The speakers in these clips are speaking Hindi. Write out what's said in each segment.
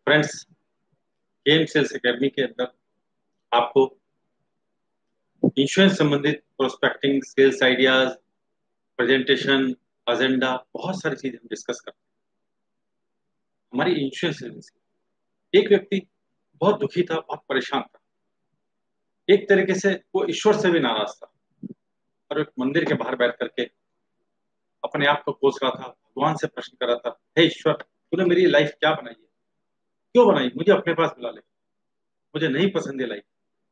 फ्रेंड्स, गेम सेल्स एकेडमी के अंदर आपको इंश्योरेंस संबंधित prospecting, sales ideas, presentation, agenda, बहुत सारी चीजें हम डिस्कस करते हैं। हमारी इंश्योरेंस एजेंसी, एक व्यक्ति बहुत दुखी था, बहुत परेशान था। एक तरीके से वो ईश्वर से भी नाराज था और एक मंदिर के बाहर बैठ करके अपने आप को कोस रहा था, भगवान से प्रश्न कर रहा था, हे ईश्वर, तूने मेरी लाइफ क्या बनाई है? क्यों बनाई? मुझे अपने पास बुला ले, मुझे नहीं पसंद है लाइफ।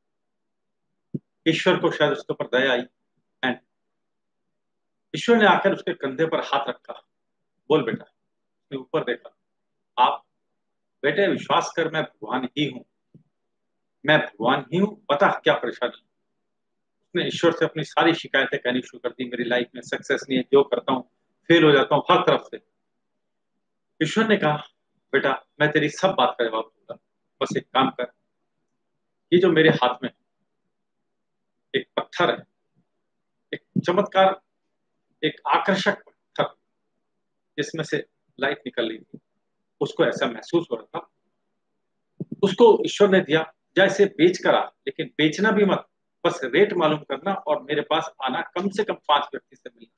ईश्वर को शायद उसके ऊपर दया आई एंड ईश्वर ने आकर उसके कंधे पर हाथ रखा। बोल बेटा। उसने ऊपर देखा। आप बेटे विश्वास कर, मैं भगवान ही हूं, मैं भगवान ही हूं, बता क्या परेशानी। उसने ईश्वर से अपनी सारी शिकायतें कहनी शुरू कर दी। मेरी लाइफ में सक्सेस नहीं है, जो करता हूँ फेल हो जाता हूँ हर तरफ से। ईश्वर ने कहा, बेटा मैं तेरी सब बात का जवाब दूंगा, बस एक काम कर। ये जो मेरे हाथ में एक पत्थर है, एक चमत्कार, एक आकर्षक पत्थर जिसमें से लाइट निकल रही थी, उसको ऐसा महसूस हो रहा था, उसको ईश्वर ने दिया। जैसे बेच कर आ, लेकिन बेचना भी मत, बस रेट मालूम करना और मेरे पास आना, कम से कम 5 व्यक्ति से मिलना।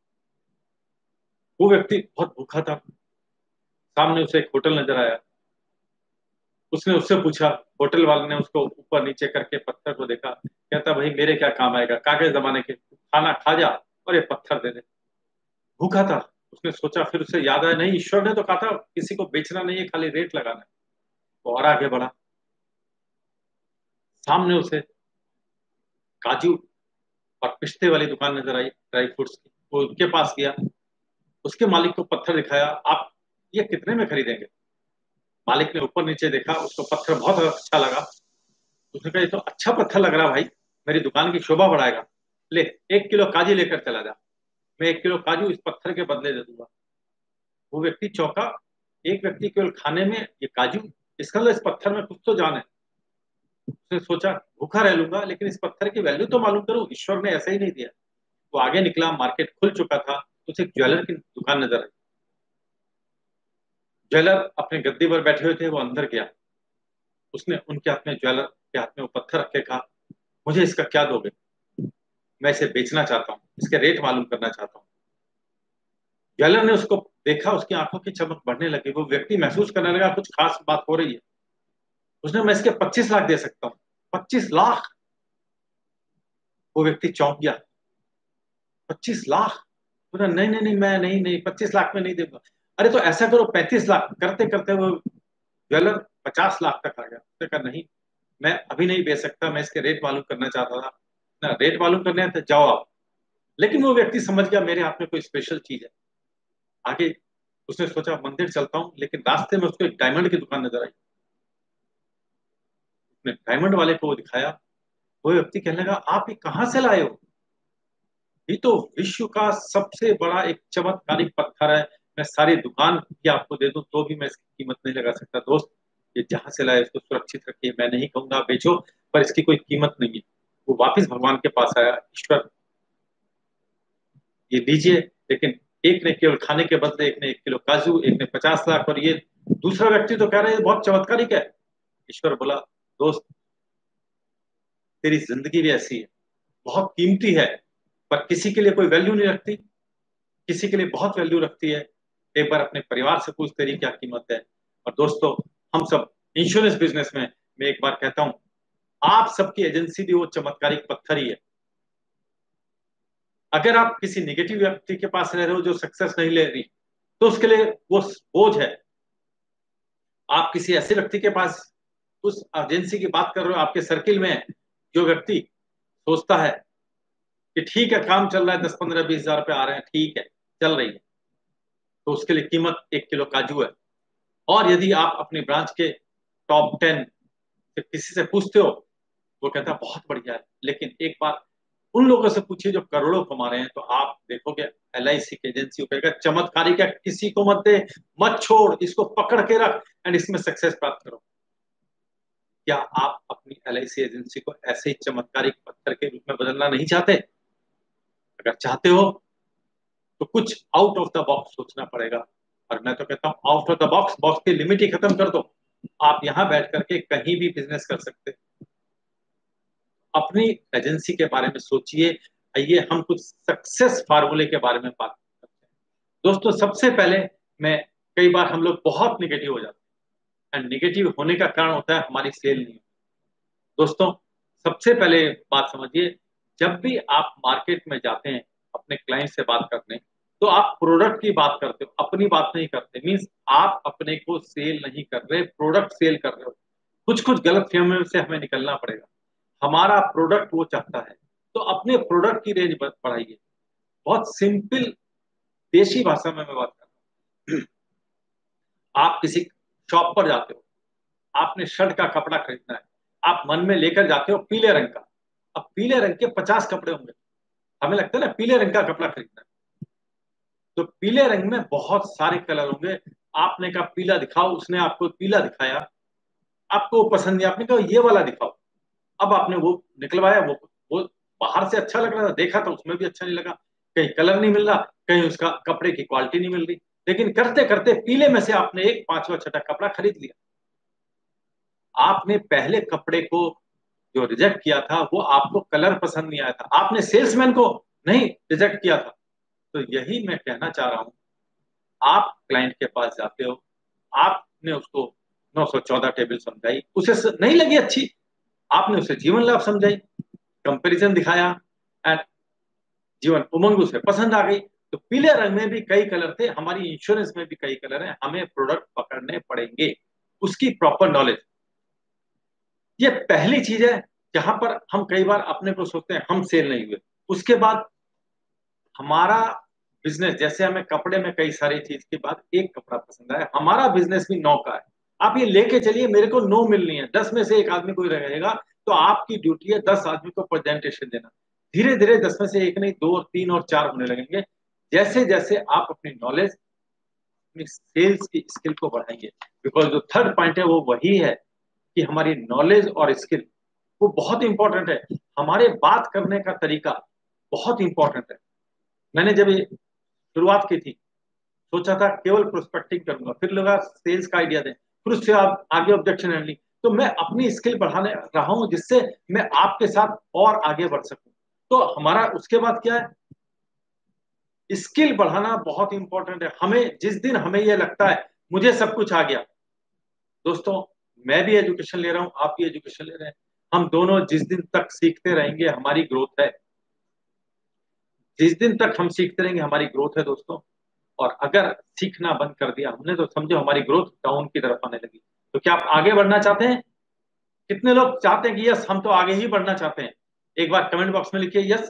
वो व्यक्ति बहुत भूखा था। सामने उसे एक होटल नजर आया। उसने उससे पूछा, होटल वाले ने उसको ऊपर नीचे करके पत्थर को देखा। कहता, भाई मेरे क्या काम आएगा, कागज जमाने के, खाना खा जा और ये पत्थर दे दे। भूखा था। उसने सोचा, फिर उसे याद आया, नहीं ईश्वर ने तो कहा था किसी को बेचना नहीं है, खाली रेट लगाना है। वो और आगे बढ़ा। सामने उसे काजू और पिस्ते वाली दुकान नजर आई, ड्राई फ्रूट्स की। वो उनके पास गया, उसके मालिक को पत्थर दिखाया, आप ये कितने में खरीदेंगे? मालिक ने ऊपर नीचे देखा, उसको पत्थर बहुत अच्छा लगा। उसने कहा, ये तो अच्छा पत्थर लग रहा भाई, मेरी दुकान की शोभा बढ़ाएगा। ले, 1 किलो काजू लेकर चला जा, मैं 1 किलो काजू इस पत्थर के बदले दे दूंगा। वो व्यक्ति चौंका। एक व्यक्ति केवल खाने में ये काजू, इसका मतलब इस पत्थर में कुछ तो जान है। उसने सोचा, भूखा रह लूंगा लेकिन इस पत्थर की वैल्यू तो मालूम करूं, ईश्वर ने ऐसा ही नहीं दिया। वो आगे निकला, मार्केट खुल चुका था। उसे एक ज्वेलर की दुकान नजर आई। ज्वेलर अपने गद्दी पर बैठे हुए थे। वो अंदर गया। उसने उनके हाथ में, ज्वेलर के हाथ में वो पत्थर रख के कहा, मुझे इसका क्या दोगे? मैं इसे बेचना चाहता हूँ, इसके रेट मालूम करना चाहता हूँ। ज्वेलर ने उसको देखा, उसकी आंखों की चमक बढ़ने लगी। वो व्यक्ति महसूस करने लगा कुछ खास बात हो रही है। उसने, मैं इसके 25 लाख दे सकता हूँ। 25 लाख? वो व्यक्ति चौंक गया। 25 लाख? बोला, नहीं नहीं नहीं, मैं नहीं नहीं, 25 लाख में नहीं दूंगा। अरे तो ऐसा करो, 35 लाख। करते करते वो ज्वेलर 50 लाख तक आ गया। उसने कहा, नहीं, मैं अभी नहीं बेच सकता, मैं इसके रेट मालूम करना चाहता था ना। रेट मालूम करने हैं तो जाओ आप। लेकिन वो व्यक्ति समझ गया मेरे हाथ में कोई स्पेशल चीज है। आगे उसने सोचा, मंदिर चलता हूँ, लेकिन रास्ते में उसको एक डायमंड की दुकान नजर आई। उसने डायमंड वाले को वो दिखाया। वो व्यक्ति कहने लगा, आप ये कहाँ से लाए हो? ये तो विश्व का सबसे बड़ा एक चमत्कारिक पत्थर है। मैं सारी दुकान भी आपको दे दूं तो भी मैं इसकी कीमत नहीं लगा सकता। दोस्त, ये जहां से लाए इसको सुरक्षित रखिए, मैं नहीं कहूंगा बेचो, पर इसकी कोई कीमत नहीं है। वो वापस भगवान के पास आया, ईश्वर ये लीजिए। लेकिन एक ने केवल खाने के बदले, एक ने 1 किलो काजू, एक ने 50 लाख, और ये दूसरा व्यक्ति तो कह रहा है ये बहुत चमत्कारिक है। ईश्वर बोला, दोस्त, तेरी जिंदगी भी ऐसी है, बहुत कीमती है, पर किसी के लिए कोई वैल्यू नहीं रखती, किसी के लिए बहुत वैल्यू रखती है। एक बार अपने परिवार से पूछ, तेरी क्या कीमत है? और दोस्तों, हम सब इंश्योरेंस बिजनेस में, मैं एक बार कहता हूं, आप सबकी एजेंसी भी वो चमत्कारिक पत्थर ही है। अगर आप किसी निगेटिव व्यक्ति के पास रह रहे हो जो सक्सेस नहीं ले रही, तो उसके लिए वो बोझ है। आप किसी ऐसे व्यक्ति के पास, उस एजेंसी की बात कर रहे हो, आपके सर्किल में जो व्यक्ति सोचता है कि ठीक है, काम चल रहा है, 10 15 20 हजार रुपए आ रहे हैं, ठीक है, चल रही है, तो उसके लिए कीमत 1 किलो काजू है। और यदि आप अपनी ब्रांच के टॉप 10 से किसी से पूछते हो, वो कहता है बहुत बढ़िया है। लेकिन एक बार उन लोगों से पूछिए जो करोड़ों कमा रहे हैं, तो आप देखोगे LIC की एजेंसी को कहेगा, चमत्कारी क्या, किसी को मत दे, मत छोड़, इसको पकड़ के रख एंड इसमें सक्सेस प्राप्त करो। क्या आप अपनी LIC एजेंसी को ऐसे ही चमत्कारिक पत्थर के रूप में बदलना नहीं चाहते? अगर चाहते हो तो कुछ आउट ऑफ द बॉक्स सोचना पड़ेगा। और मैं तो कहता हूं, out of the box, box की लिमिट ही खत्म कर दो। आप यहाँ बैठ करके कहीं भी बिजनेस कर सकते हैं। अपनी एजेंसी के बारे में सोचिए। आइए हम कुछ सक्सेस फार्मूले के बारे में बात करते हैं। दोस्तों सबसे पहले मैं, कई बार हम लोग बहुत निगेटिव हो जाते हैं, एंड निगेटिव होने का कारण होता है हमारी सेल नहीं। दोस्तों सबसे पहले बात समझिए, जब भी आप मार्केट में जाते हैं अपने क्लाइंट से बात करने, तो आप प्रोडक्ट की बात करते हो, अपनी बात नहीं करते। मींस आप अपने को सेल नहीं कर रहे, प्रोडक्ट सेल कर रहे हो। कुछ कुछ गलत फहमियों से हमें निकलना पड़ेगा। हमारा प्रोडक्ट वो चाहता है, तो अपने प्रोडक्ट की रेंज बढ़ाइए। बहुत सिंपल देशी भाषा में मैं बात कर रहा हूँ। आप किसी शॉप पर जाते हो, आपने शर्ट का कपड़ा खरीदना है, आप मन में लेकर जाते हो पीले रंग का। अब पीले रंग के 50 कपड़े होंगे, हमें लगता है ना पीले रंग का कपड़ा खरीदना है, तो पीले रंग में बहुत सारे कलर होंगे। आपने कहा पीला दिखाओ, उसने आपको पीला दिखाया, आपको पसंद नहीं, आपने कहा ये वाला दिखाओ। अब आपने वो निकलवाया, वो बाहर से अच्छा लग रहा था, देखा तो उसमें भी अच्छा नहीं लगा, कहीं कलर नहीं मिल रहा, कहीं उसका कपड़े की क्वालिटी नहीं मिल रही। लेकिन करते करते पीले में से आपने एक पांचवा छठा कपड़ा खरीद लिया। आपने पहले कपड़े को जो रिजेक्ट किया था, वो आपको कलर पसंद नहीं आया था, आपने सेल्समैन को नहीं रिजेक्ट किया था। तो यही मैं कहना चाह रहा हूं। आप क्लाइंट के पास जाते हो, आपने उसको 914 टेबल समझाई, उसे नहीं लगी अच्छी, आपने उसे जीवन लाभ समझाई, कंपैरिजन दिखाया, एंड जीवन उमंग उसे पसंद आ गई। तो पीले रंग में भी कई कलर थे, हमारी इंश्योरेंस में भी कई कलर हैं, हमें प्रोडक्ट पकड़ने पड़ेंगे, उसकी प्रॉपर नॉलेज। ये पहली चीज है जहां पर हम कई बार अपने को सोचते हैं हम सेल नहीं हुए। उसके बाद हमारा बिजनेस, जैसे हमें कपड़े में कई सारी चीज के बाद एक कपड़ा पसंद आया, हमारा बिजनेस भी 9 का है। आप ये लेके चलिए, मेरे को 9 मिलनी है, 10 में से एक आदमी कोई रहेगा, तो आपकी ड्यूटी है 10 आदमी को प्रेजेंटेशन देना। धीरे धीरे 10 में से एक नहीं, 2 और 3 और 4 होने लगेंगे। जैसे जैसे आप अपनी नॉलेज, अपनी सेल्स की स्किल को बढ़ाएंगे। बिकॉज जो थर्ड पॉइंट है वो वही है कि हमारी नॉलेज और स्किल वो बहुत इंपॉर्टेंट है। हमारे बात करने का तरीका बहुत इंपॉर्टेंट है। मैंने जब ये शुरुआत की थी, सोचा था केवल प्रोस्पेक्टिंग करूंगा, फिर लगा सेल्स का आइडिया दें, फिर उससे आप आगे ऑब्जेक्शन हैंडलिंग। तो मैं अपनी स्किल बढ़ाने रहा हूं, जिससे मैं आपके साथ और आगे बढ़ सकूं। तो हमारा उसके बाद क्या है, स्किल बढ़ाना बहुत इंपॉर्टेंट है। हमें जिस दिन हमें यह लगता है मुझे सब कुछ आ गया, दोस्तों मैं भी एजुकेशन ले रहा हूं, आप भी एजुकेशन ले रहे हैं, हम दोनों जिस दिन तक सीखते रहेंगे हमारी ग्रोथ है। जिस दिन तक हम सीखते रहेंगे हमारी ग्रोथ है दोस्तों। और अगर सीखना बंद कर दिया हमने, तो समझो हमारी ग्रोथ डाउन की तरफ आने लगी। तो क्या आप आगे बढ़ना चाहते हैं? कितने लोग चाहते हैं कि यस हम तो आगे ही बढ़ना चाहते हैं? एक बार कमेंट बॉक्स में लिखिए यस।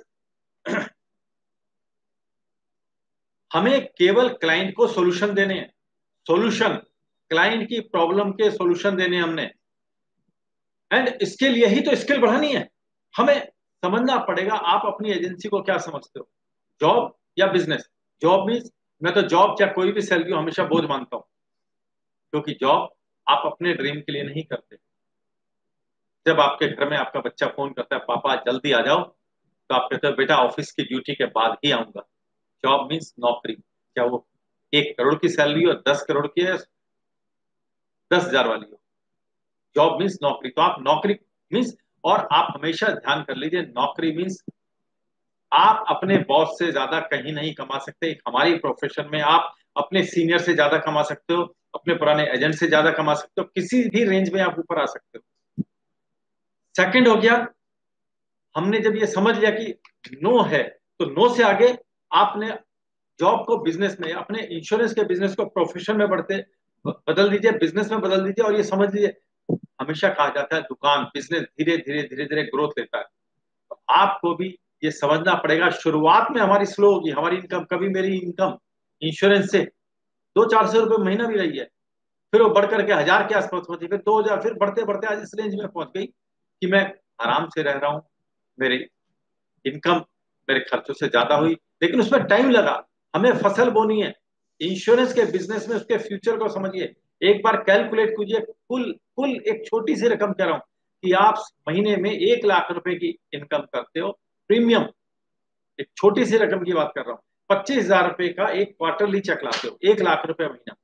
हमें केवल क्लाइंट को सॉल्यूशन देने हैं, सॉल्यूशन, क्लाइंट की प्रॉब्लम के सॉल्यूशन देने हमने। एंड स्किल, यही तो स्किल बढ़ानी है। हमें समझना पड़ेगा आप अपनी एजेंसी को क्या समझते हो, जॉब या बिजनेस। जॉब मीन्स, मैं तो जॉब या कोई भी सैलरी हमेशा बोझ मानता हूं, क्योंकि जॉब आप अपने ड्रीम के लिए नहीं करते। जब आपके घर में आपका बच्चा फोन करता है पापा जल्दी आ जाओ, तो आप कहते हो बेटा ऑफिस की ड्यूटी के बाद ही आऊंगा। जॉब मीन्स नौकरी, क्या वो 1 करोड़ की सैलरी हो, 10 करोड़ की है, 10,000 वाली हो, जॉब मीन्स नौकरी। तो आप नौकरी मीन्स, और आप हमेशा ध्यान कर लीजिए, नौकरी मीन्स आप अपने बॉस से ज्यादा कहीं नहीं कमा सकते। हमारी प्रोफेशन में आप अपने सीनियर से ज्यादा कमा सकते हो, अपने पुराने एजेंट से ज्यादा कमा सकते हो, किसी भी रेंज में आप ऊपर आ सकते हो। सेकंड हो गया, हमने जब ये समझ लिया कि नो है, तो नो से आगे आपने जॉब को बिजनेस में, अपने इंश्योरेंस के बिजनेस को प्रोफेशन में बढ़ते बदल दीजिए, बिजनेस में बदल दीजिए। और ये समझ लीजिए, हमेशा कहा जाता है दुकान बिजनेस धीरे धीरे धीरे धीरे ग्रोथ लेता है। तो आपको भी ये समझना पड़ेगा, शुरुआत में हमारी स्लो होगी हमारी इनकम। कभी मेरी इनकम इंश्योरेंस से 200-400 रुपये महीना भी रही है, फिर वो बढ़ करके 1,000 के आसपास पहुंची, फिर 2,000, फिर बढ़ते बढ़ते आज इस रेंज में पहुंच गई कि मैं आराम से रह रहा हूँ। मेरी इनकम मेरे खर्चों से ज्यादा हुई, लेकिन उसमें टाइम लगा। हमें फसल बोनी है। इंश्योरेंस के बिजनेस में उसके फ्यूचर को समझिए। एक बार कैलकुलेट कीजिए, कुल कुल एक छोटी सी रकम कह रहा हूं कि आप महीने में 1 लाख रुपए की इनकम करते हो, प्रीमियम, एक छोटी सी रकम की बात कर रहा हूँ, 25,000 रुपए का एक क्वार्टरली चेक लाते हो, 1 लाख रुपए महीना।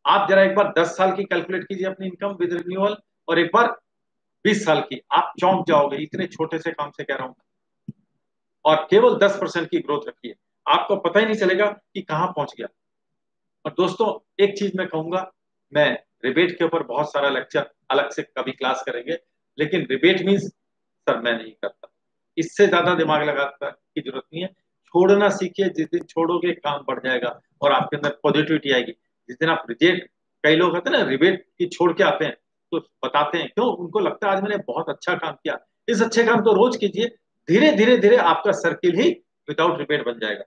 आप जरा एक बार 10 साल की कैलकुलेट कीजिए अपनी इनकम विद रिन्यूअल, और एक बार 20 साल की, आप चौंक जाओगे, इतने छोटे से काम से कह रहा हूं। और केवल 10% की ग्रोथ रखी है, आपको पता ही नहीं चलेगा कि कहां पहुंच गया। और दोस्तों एक चीज मैं कहूंगा, मैं रिबेट के ऊपर बहुत सारा लेक्चर अलग से कभी क्लास करेंगे, लेकिन रिबेट मीन्स सर मैं नहीं करता, इससे ज्यादा दिमाग लगाता की जरूरत नहीं है। छोड़ना सीखिए, जिस दिन छोड़ोगे काम बढ़ जाएगा और आपके अंदर पॉजिटिविटी आएगी। जिस दिन आप रिजेक्ट, कई लोग होते हैं ना रिबेट की छोड़ के आते हैं, तो बताते हैं क्यों, उनको लगता है आज मैंने बहुत अच्छा काम किया। इस अच्छे काम को रोज कीजिए, धीरे धीरे धीरे आपका सर्किल ही विदाउट रिबेट बन जाएगा।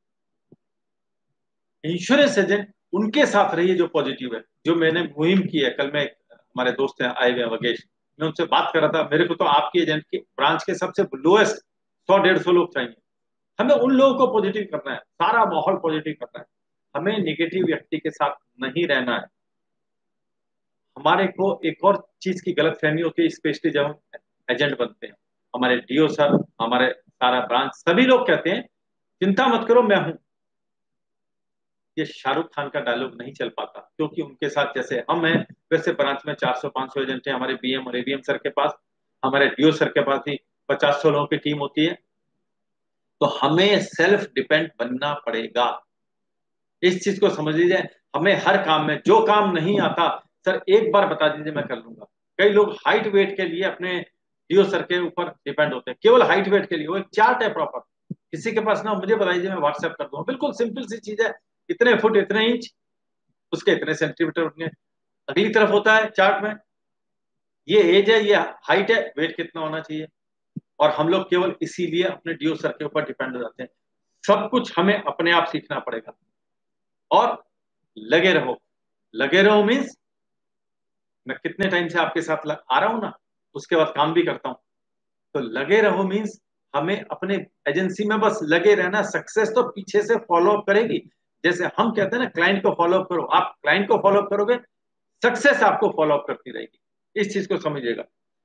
इंश्योरेंस एजेंट उनके साथ रहिए जो पॉजिटिव है। जो मैंने मुहिम की है, कल मैं, हमारे दोस्त हैं आए हुए हैं वगेश, मैं उनसे बात कर रहा था, मेरे को तो आपकी एजेंट की ब्रांच के सबसे लोएस्ट 100-150 लोग चाहिए। हमें उन लोगों को पॉजिटिव करना है, सारा माहौल पॉजिटिव करना है, हमें निगेटिव व्यक्ति के साथ नहीं रहना है। हमारे को एक और चीज की गलत फहमी होती है, स्पेशली जब हम एजेंट बनते हैं, हमारे डीओ सर, हमारे सारा ब्रांच, सभी लोग कहते हैं चिंता मत करो मैं हूं। ये शाहरुख खान का डायलॉग नहीं चल पाता, क्योंकि उनके साथ जैसे हम हैं वैसे ब्रांच में 400-500 एजेंट हैं, हमारे बीएम और एबीएम सर के पास, हमारे डीओ सर के पास भी 50-100 लोगों की टीम होती है। तो हमें सेल्फ डिपेंड बनना पड़ेगा, इस चीज को समझ लीजिए। हमें हर काम में, जो काम नहीं आता सर एक बार बता दीजिए मैं कर लूंगा। कई लोग हाइट वेट के लिए अपने डीओ सर के ऊपर डिपेंड होते हैं, केवल हाइट वेट के लिए। वो एक चार्ट है प्रॉपर, किसी के पास ना मुझे बताइए, मैं व्हाट्सएप कर दूंगा, बिल्कुल सिंपल सी चीज है, इतने फुट इतने इंच, उसके इतने सेंटीमीटर होंगे। अगली तरफ होता है चार्ट में, ये एज है, ये हाइट है, वेट कितना होना चाहिए। और हम लोग केवल इसीलिए अपने डीओ सर के ऊपर डिपेंड हो जाते हैं। सब कुछ हमें अपने आप सीखना पड़ेगा। और लगे रहो, लगे रहो मीन्स मैं कितने टाइम से आपके साथ आ रहा हूं ना, उसके बाद काम भी करता हूं। तो लगे रहो मीन्स हमें अपने एजेंसी में बस लगे रहना, सक्सेस तो पीछे से फॉलो अप करेगी। जैसे हम कहते हैं ना क्लाइंट को फॉलो अप करो, आप क्लाइंट को फॉलो अप करोगे, सक्सेस आपको फॉलो अप करती रहेगी। इस चीज को समझिएगा।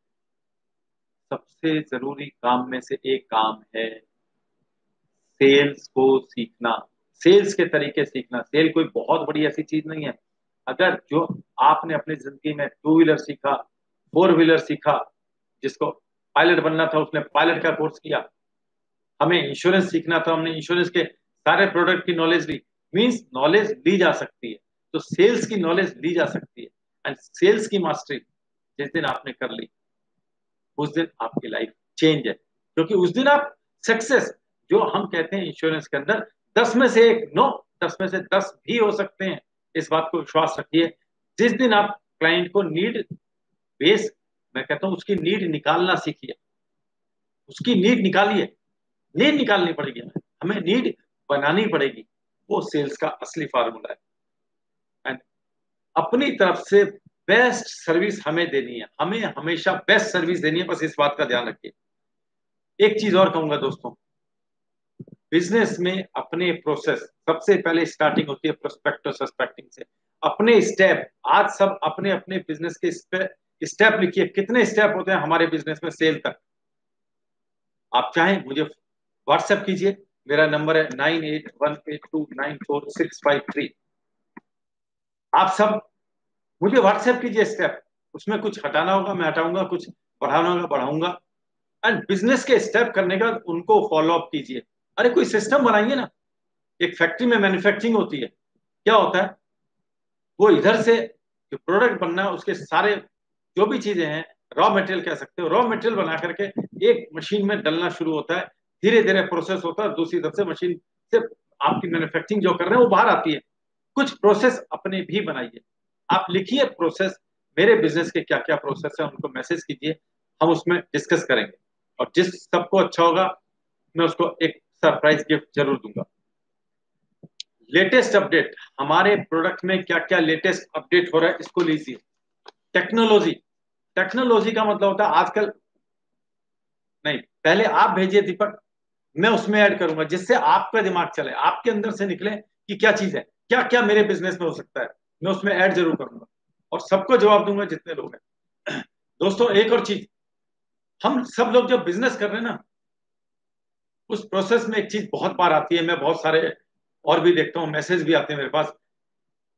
सबसे जरूरी काम में से एक काम है सेल्स को सीखना, सेल्स के तरीके सीखना। सेल कोई बहुत बड़ी ऐसी चीज नहीं है। अगर जो आपने अपनी जिंदगी में 2 व्हीलर सीखा, 4 व्हीलर सीखा, जिसको पायलट बनना था उसने पायलट का कोर्स किया, हमें इंश्योरेंस सीखना था, हमने इंश्योरेंस के सारे प्रोडक्ट की नॉलेज ली, मीन्स नॉलेज ली जा सकती है। तो सेल्स की नॉलेज ली जा सकती है, एंड सेल्स की मास्टरी जिस दिन आपने कर ली, उस दिन आपकी लाइफ चेंज है। क्योंकि उस दिन आप सक्सेस, जो हम कहते हैं इंश्योरेंस के अंदर 10 में से 1 नो, 10 में से 10 भी हो सकते हैं, इस बात को विश्वास रखिए। जिस दिन आप क्लाइंट को नीड बेस, मैं कहता हूं उसकी नीड निकालना सीखिए, उसकी नीड निकालिए। नीड निकालनी पड़ेगी, हमें नीड बनानी पड़ेगी। वो सेल्स का असली फार्मूला है। एंड अपनी तरफ से बेस्ट सर्विस हमें देनी है, हमें हमेशा बेस्ट सर्विस देनी है, बस इस बात का ध्यान रखिए। एक चीज और कहूंगा दोस्तों, बिजनेस में अपने प्रोसेस, सबसे पहले स्टार्टिंग होती है प्रोस्पेक्ट और सस्पेक्टिंग से। अपने स्टेप, आज सब अपने अपने बिजनेस के स्टेप लिखिए, कितने स्टेप होते हैं हमारे बिजनेस में सेल तक। आप चाहें मुझे व्हाट्सएप कीजिए, मेरा नंबर है 9818294653। आप सब मुझे व्हाट्सएप कीजिए स्टेप, उसमें कुछ हटाना होगा मैं हटाऊंगा, कुछ बढ़ाना होगा बढ़ाऊंगा। एंड बिजनेस के स्टेप करने का उनको फॉलो अप कीजिए। अरे कोई सिस्टम बनाइए ना। एक फैक्ट्री में मैन्युफैक्चरिंग होती है, क्या होता है, वो इधर से जो प्रोडक्ट बनना है उसके सारे जो भी चीजें हैं, रॉ मटेरियल कह सकते हो, रॉ मटेरियल बना करके एक मशीन में डलना शुरू होता है, धीरे धीरे प्रोसेस होता है, दूसरी तरफ से मशीन से आपकी मैन्युफैक्चरिंग जो कर रहे हैं वो बाहर आती है। कुछ प्रोसेस अपने भी बनाइए। आप लिखिए प्रोसेस, मेरे बिजनेस के क्या क्या प्रोसेस है उनको मैसेज कीजिए, हम उसमें डिस्कस करेंगे। और जिस सबको अच्छा होगा मैं उसको एक सरप्राइज गिफ्ट जरूर दूंगा। लेटेस्ट अपडेट, हमारे प्रोडक्ट में क्या क्या लेटेस्ट अपडेट हो रहा है इसको लीजिए। टेक्नोलॉजी, टेक्नोलॉजी का मतलब होता है आजकल, नहीं पहले आप भेजिए दीपक, मैं उसमें ऐड करूंगा, जिससे आपका दिमाग चले, आपके अंदर से निकले कि क्या चीज है, क्या क्या मेरे बिजनेस में हो सकता है, मैं उसमें ऐड जरूर करूंगा और सबको जवाब दूंगा जितने लोग हैं। दोस्तों एक और चीज, हम सब लोग जब बिजनेस कर रहे हैं ना, उस प्रोसेस में एक चीज बहुत बार आती है, मैं बहुत सारे और भी देखता हूँ, मैसेज भी आते हैं मेरे पास,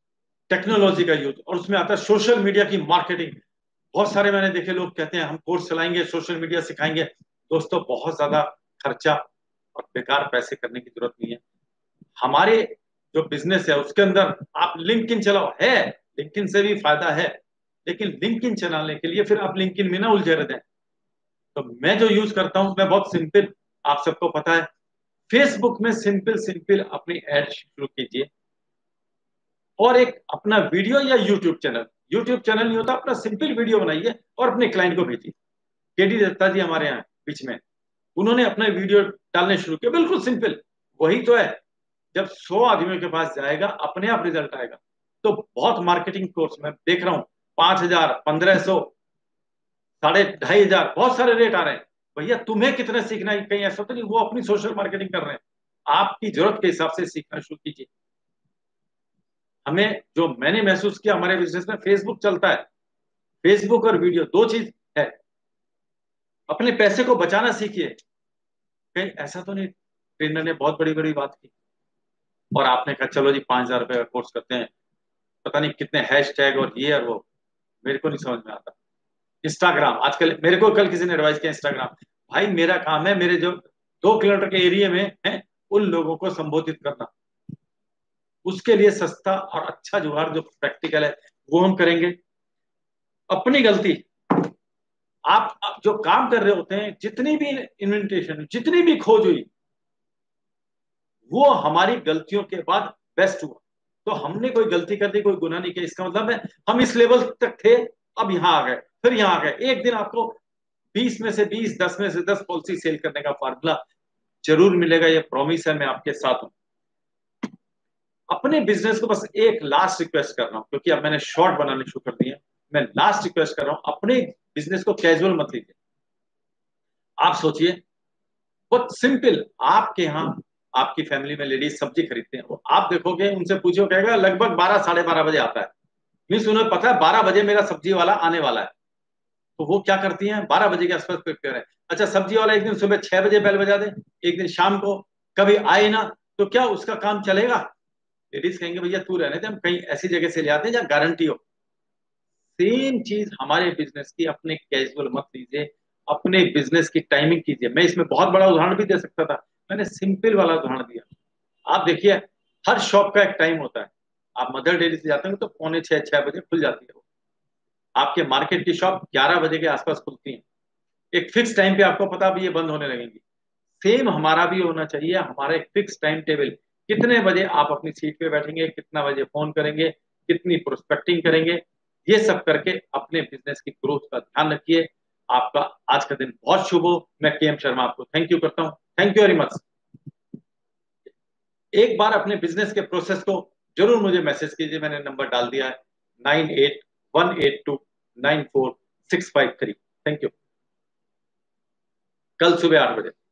टेक्नोलॉजी का यूज, और उसमें आता है सोशल मीडिया की मार्केटिंग। बहुत सारे मैंने देखे लोग कहते हैं हम कोर्स चलाएंगे, सोशल मीडिया सिखाएंगे। दोस्तों बहुत ज्यादा खर्चा और बेकार पैसे करने की जरूरत नहीं है। हमारे जो बिजनेस है उसके अंदर आप लिंक्डइन चलाओ, है लिंक्डइन से भी फायदा है, लेकिन लिंक्डइन चलाने के लिए फिर आप लिंक्डइन में ना उलझे रहते हैं। तो मैं जो यूज करता हूं मैं बहुत सिंपल, आप सबको पता है, फेसबुक में सिंपल सिंपल अपनी एड शुरू कीजिए, और एक अपना वीडियो या यूट्यूब चैनल, यूट्यूब चैनल नहीं होता, अपना सिंपल वीडियो बनाइए और अपने क्लाइंट को भेजिए। केडी दत्ता जी हमारे यहाँ बीच में, उन्होंने अपना वीडियो डालने शुरू किया, बिल्कुल सिंपल। वही तो है, जब 100 आदमियों के पास जाएगा अपने आप रिजल्ट आएगा। तो बहुत मार्केटिंग कोर्स में देख रहा हूँ, 5,000, 1,500, 2,500, बहुत सारे रेट आ रहे हैं। भैया तुम्हें कितने सीखना है, कहीं ऐसा तो नहीं वो अपनी सोशल मार्केटिंग कर रहे हैं। आपकी जरूरत के हिसाब से सीखना शुरू कीजिए। हमें जो मैंने महसूस किया, हमारे बिजनेस में फेसबुक चलता है, फेसबुक और वीडियो दो चीज है। अपने पैसे को बचाना सीखिए। कहीं ऐसा तो नहीं ट्रेनर ने बहुत बड़ी बड़ी बात की और आपने कहा चलो जी 5,000 रुपए का कोर्स करते हैं, पता नहीं कितने हैशटैग और ये और वो, मेरे को नहीं समझ में आता। इंस्टाग्राम आजकल, मेरे को कल किसी ने एडवाइस किया इंस्टाग्राम, भाई मेरा काम है मेरे जो 2 किलोमीटर के एरिया में है उन लोगों को संबोधित करना, उसके लिए सस्ता और अच्छा जुगाड़ जो प्रैक्टिकल है वो हम करेंगे। अपनी गलती, आप जो काम कर रहे होते हैं, जितनी भी इन्वेंटेशन, जितनी भी खोज हुई, वो हमारी गलतियों के बाद बेस्ट हुआ। तो हमने कोई गलती कर दी, कोई गुनाह नहीं किया, इसका मतलब है हम इस लेवल तक थे, अब यहां आ गए, फिर यहां आ गए। एक दिन आपको 20 में से 20, 10 में से 10 पॉलिसी सेल करने का फार्मूला जरूर मिलेगा, ये प्रॉमिस है, मैं आपके साथ हूं। अपने बिजनेस को बस एक लास्ट रिक्वेस्ट कर रहा हूं, क्योंकि अब मैंने शॉर्ट बनाने शुरू कर दिए, मैं लास्ट रिक्वेस्ट कर रहा हूं, अपने बिजनेस को कैजुअल मत लीजिए। आप सोचिए, बहुत सिंपल, आपके यहाँ आपकी फैमिली में लेडीज सब्जी खरीदते हैं, आप देखोगे उनसे पूछो, कहेगा लगभग 12, 12:30 बजे आता है। मीन्स उन्हें पता है 12 बजे मेरा सब्जी वाला आने वाला है। तो वो क्या करती हैं, 12 बजे के आसपास प्रिपेयर है। अच्छा सब्जी वाला एक दिन सुबह 6 बजे बेल बजा दे, एक दिन शाम को, कभी आए ना, तो क्या उसका काम चलेगा? लेडीज कहेंगे भैया तू रहने दे, हम कहीं ऐसी जगह से ले आते हैं जहाँ गारंटी हो। सेम चीज हमारे बिजनेस की, अपने कैजुअल मत लीजिए, अपने बिजनेस की टाइमिंग कीजिए। मैं इसमें बहुत बड़ा उदाहरण भी दे सकता था, मैंने सिंपल वाला उदाहरण दिया। आप देखिए, हर शॉप का एक टाइम होता है। आप मदर डेयरी से जाते हैं तो 5:45, 6 बजे खुल जाती है वो। आपके मार्केट की शॉप 11 बजे के आसपास खुलती है, एक फिक्स टाइम पे आपको पता भी ये बंद होने लगेंगी। सेम हमारा भी होना चाहिए, हमारा एक फिक्स टाइम टेबल, कितने बजे आप अपनी सीट पे बैठेंगे, कितना बजे फोन करेंगे, कितनी प्रोस्पेक्टिंग करेंगे, ये सब करके अपने बिजनेस की ग्रोथ का ध्यान रखिए। आपका आज का दिन बहुत शुभ हो। मैं केएम शर्मा आपको थैंक यू करता हूँ, थैंक यू वेरी मच। एक बार अपने बिजनेस के प्रोसेस को जरूर मुझे मैसेज कीजिए, मैंने नंबर डाल दिया है, 9818294653। Thank you. कल सुबह 8 बजे।